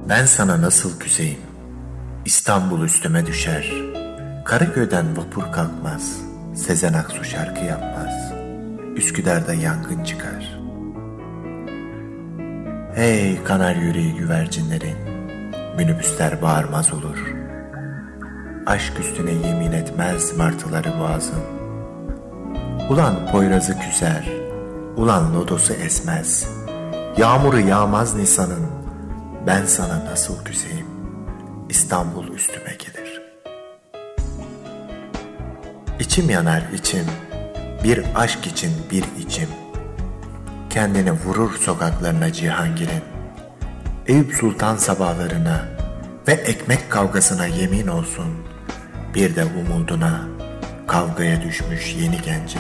Ben sana nasıl küseyim? İstanbul üstüme düşer. Karaköy'den vapur kalkmaz. Sezen Aksu şarkı yapmaz. Üsküdar'da yangın çıkar. Hey kanar yüreği güvercinlerin, minibüsler bağırmaz olur. Aşk üstüne yemin etmez martıları boğazın. Ulan Poyraz'ı küser, ulan lodosu esmez. Yağmuru yağmaz Nisan'ın, ben sana nasıl küseyim? İstanbul üstüme gelir. İçim yanar içim, bir aşk için bir içim. Kendini vurur sokaklarına Cihangir'in. Eyüp Sultan sabahlarına ve ekmek kavgasına yemin olsun. Bir de umuduna, kavgaya düşmüş yeni gencim.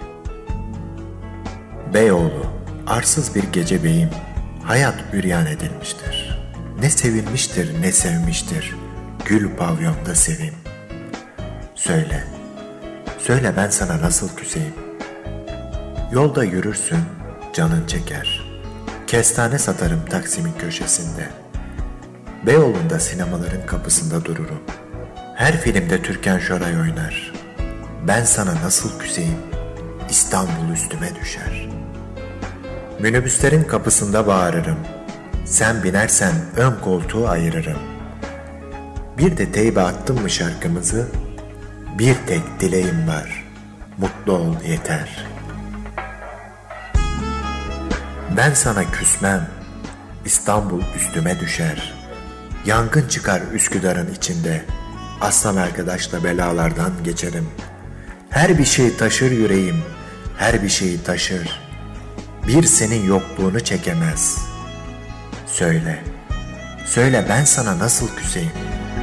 Beyoğlu, arsız bir gece beyim, hayat üryan edilmiştir. Ne sevilmiştir ne sevmiştir, gül pavyonda sevim. Söyle, söyle ben sana nasıl küseyim? Yolda yürürsün, canın çeker. Kestane satarım Taksim'in köşesinde. Beyoğlu'nda sinemaların kapısında dururum. Her filmde Türkan Şoray oynar. Ben sana nasıl küseyim? İstanbul üstüme düşer. Minibüslerin kapısında bağırırım. Sen binersen ön koltuğu ayırırım. Bir de teybe attım mı şarkımızı? Bir tek dileğim var. Mutlu ol yeter. Ben sana küsmem. İstanbul üstüme düşer. Yangın çıkar Üsküdar'ın içinde. Aslan arkadaşla belalardan geçerim. Her bir şey taşır yüreğim. Her bir şeyi taşır. Bir senin yokluğunu çekemez. Söyle, söyle ben sana nasıl küseyim?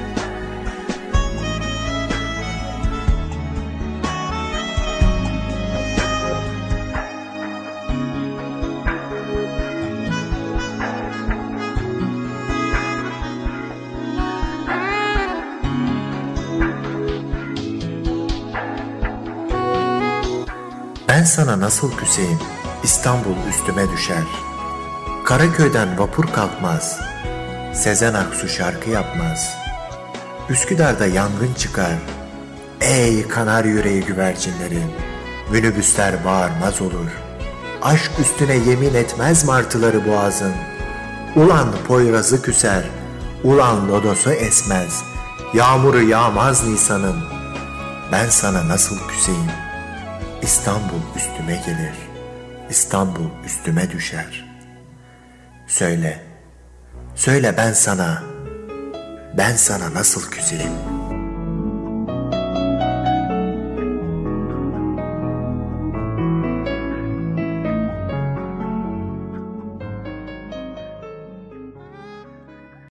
Ben sana nasıl küseyim? İstanbul üstüme düşer. Karaköy'den vapur kalkmaz. Sezen Aksu şarkı yapmaz. Üsküdar'da yangın çıkar. Ey kanar yüreği güvercinlerin, minibüsler bağırmaz olur. Aşk üstüne yemin etmez martıları boğazın. Ulan Poyraz'ı küser, ulan lodosu esmez. Yağmuru yağmaz Nisan'ın, ben sana nasıl küseyim? İstanbul üstüme gelir, İstanbul üstüme düşer. Söyle, söyle ben sana nasıl küseyim?